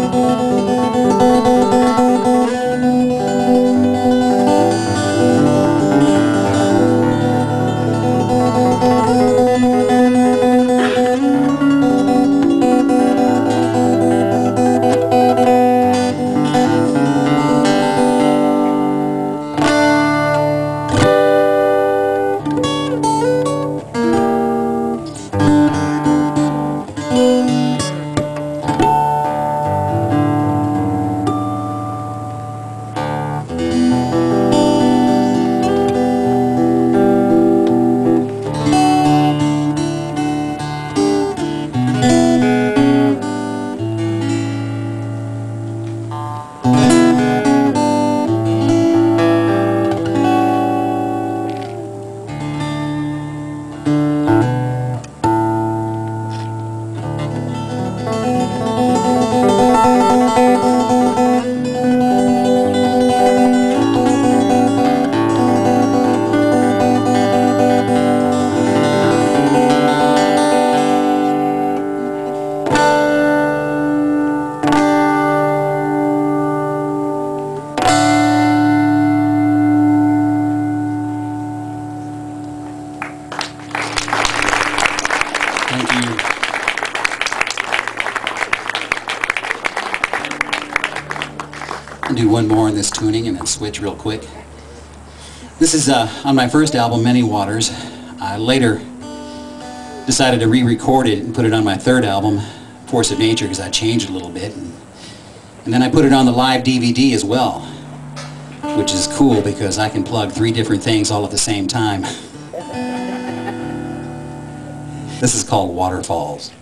Thank you. I'll do one more in this tuning and then switch real quick. This is on my first album, Many Waters. I later decided to re-record it and put it on my third album, Force of Nature, because I changed it a little bit. And then I put it on the live DVD as well, which is cool because I can plug 3 different things all at the same time. This is called Waterfalls.